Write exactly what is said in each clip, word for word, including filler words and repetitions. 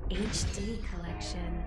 H D collection.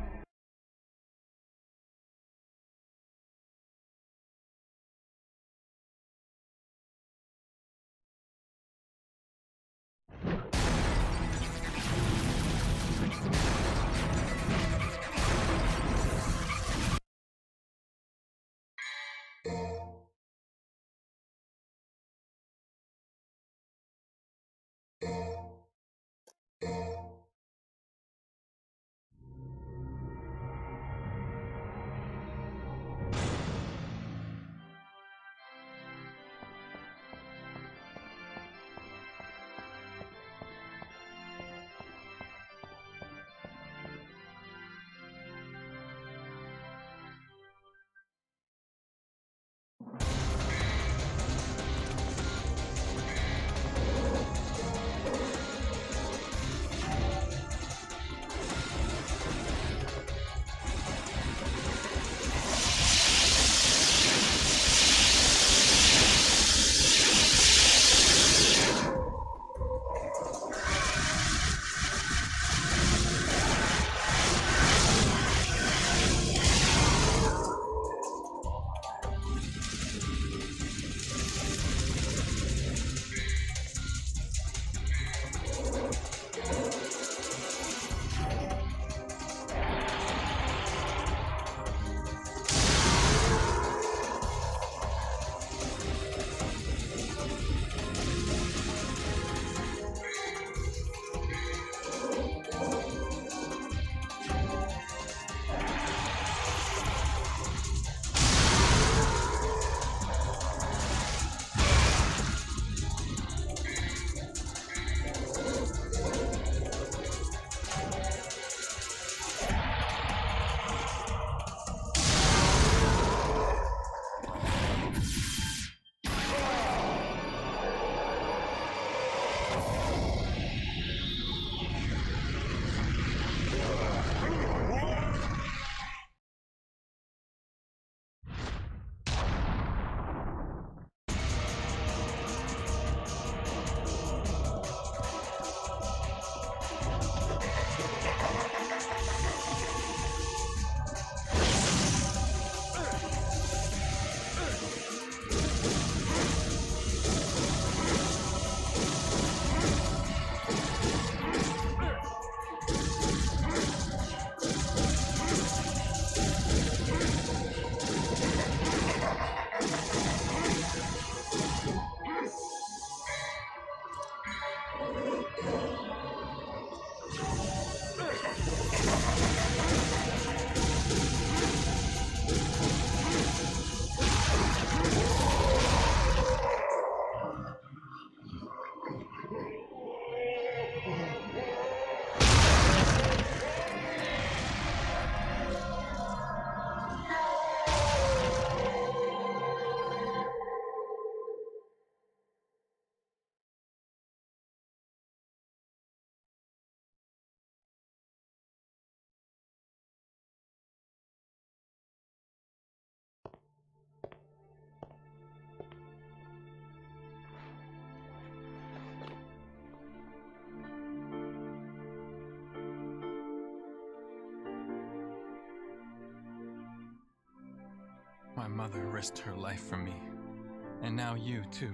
My mother risked her life for me, and now you too.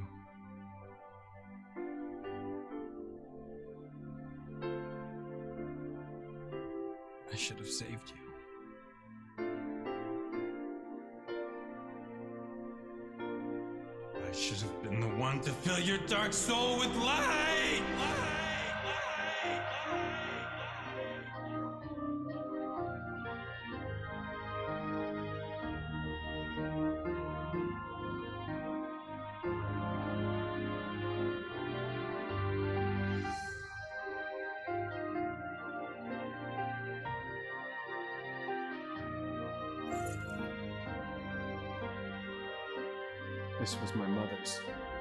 I should have saved you. I should have been the one to fill your dark soul with light! Light! This was my mother's.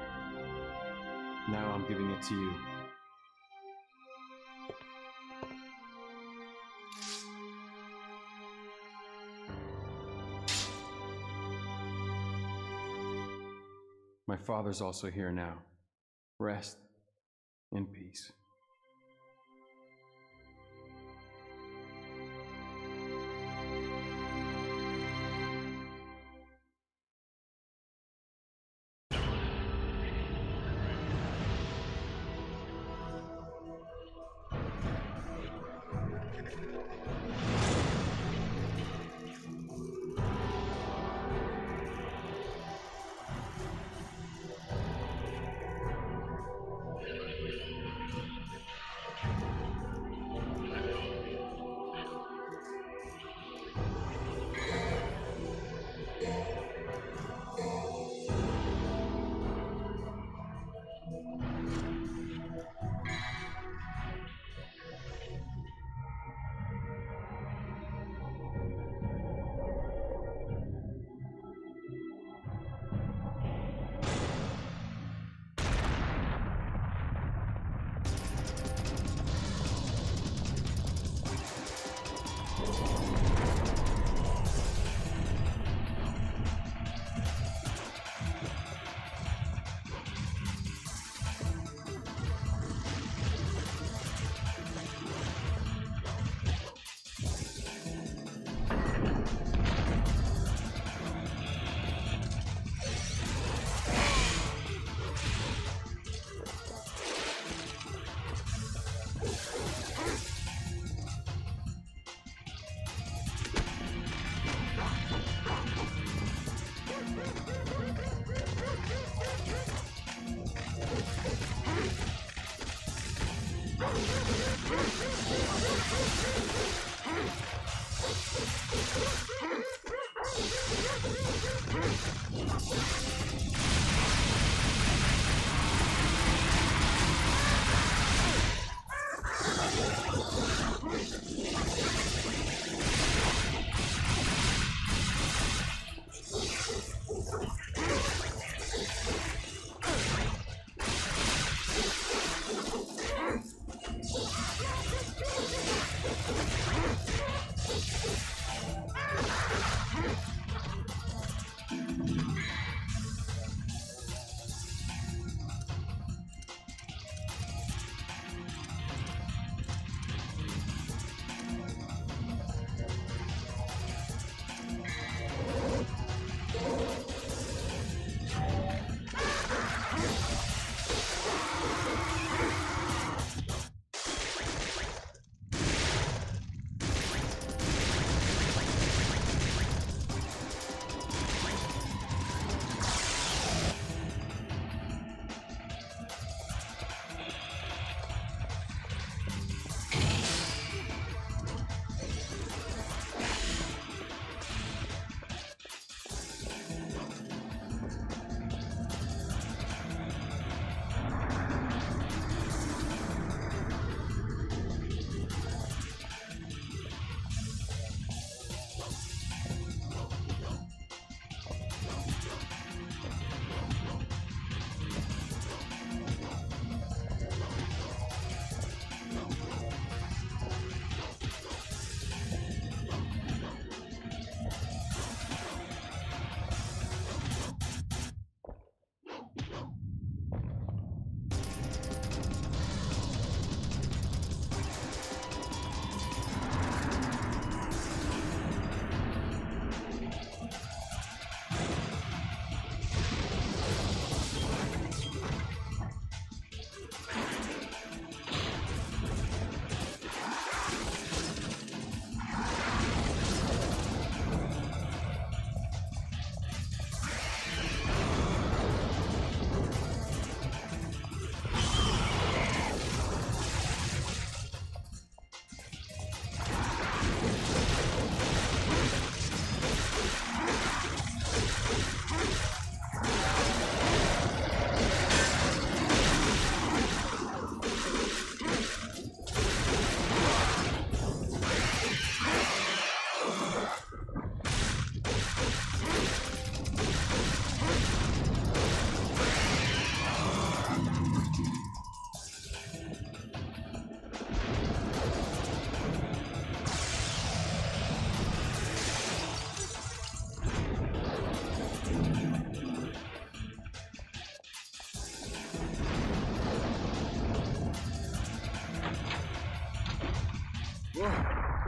Now I'm giving it to you. My father's also here now. Rest in peace.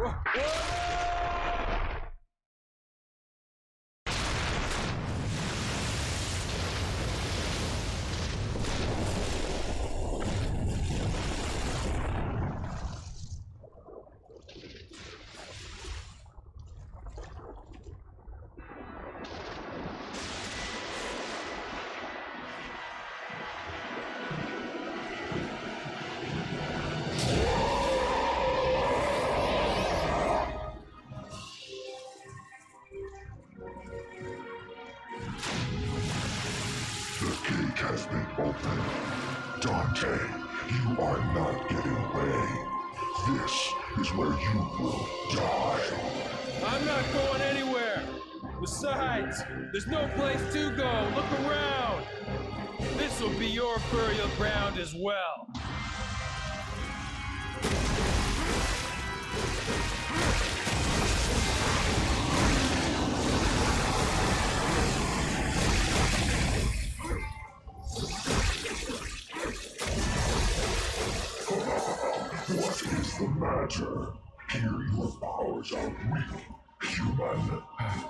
Has been opened. Dante, you are not getting away. This is where you will die. I'm not going anywhere. Besides, there's no place to go. Look around. This will be your burial ground as well. What is the matter? Here your powers are weak, human.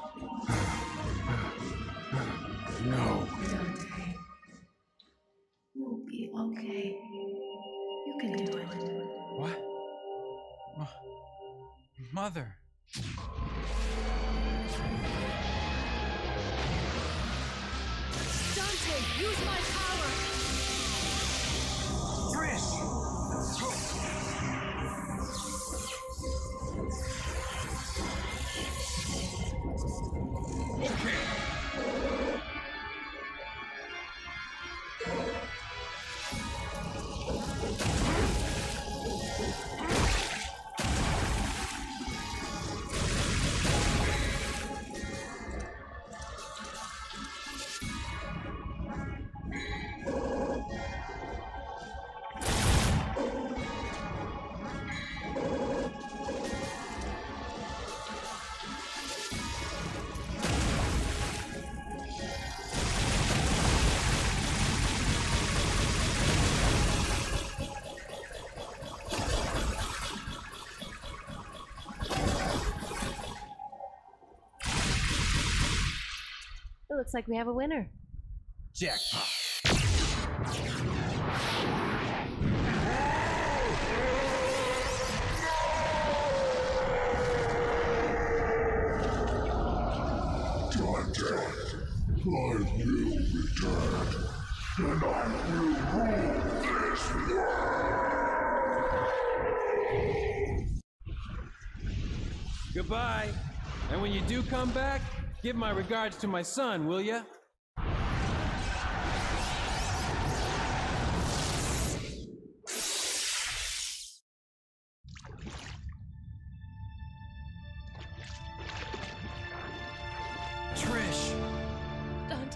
No. Dante. You'll be okay. You can do it. What? M- Mother. Dante, use my power! It looks like we have a winner. Jackpot. Dante, I will return, and I will rule this world! Goodbye. And when you do come back, give my regards to my son, will ya? Trish. Dante.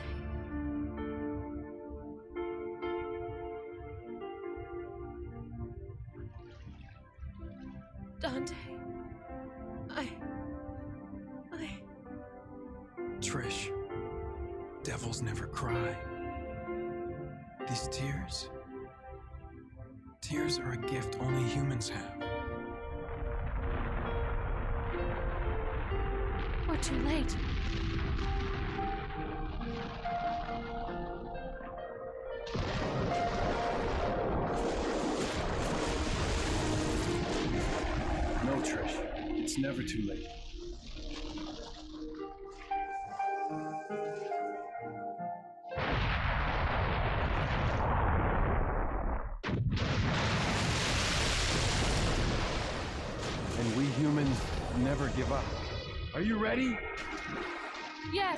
Dante. I... I... Trish. Devils never cry. These tears. Tears are a gift only humans have. We're too late. No, Trish. It's never too late. And we humans never give up. Are you ready? Yes!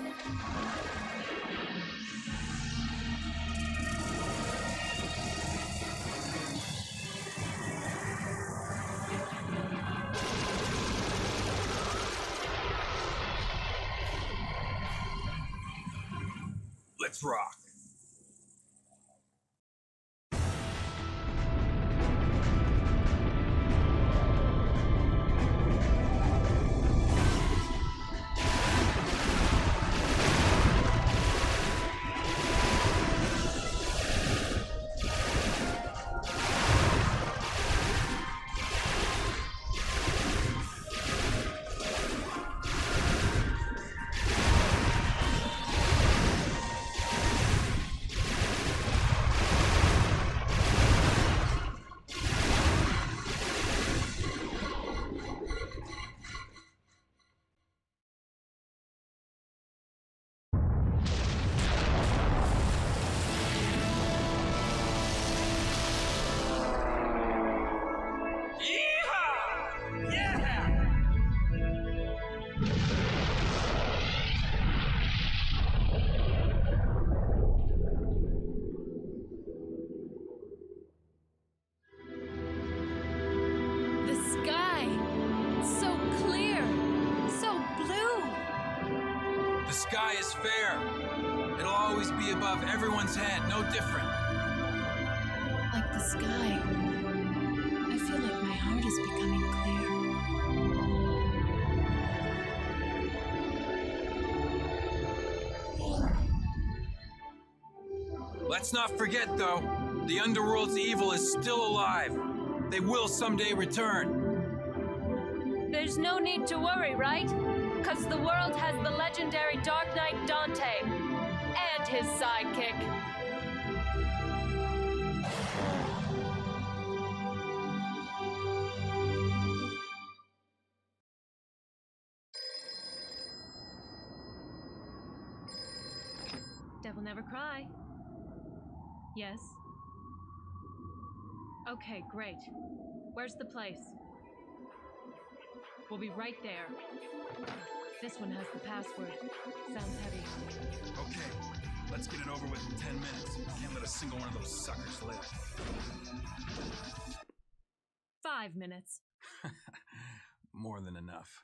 Let's rock. above everyone's head, no different. Like the sky. I feel like my heart is becoming clear. Let's not forget, though, the Underworld's evil is still alive. They will someday return. There's no need to worry, right? Because the world has the legendary Dark Knight Dante and his sidekick. Devil never cry. Yes? Okay, great. Where's the place? We'll be right there. This one has the password. Sounds heavy. Okay, let's get it over with in ten minutes. Can't let a single one of those suckers live. Five minutes. More than enough.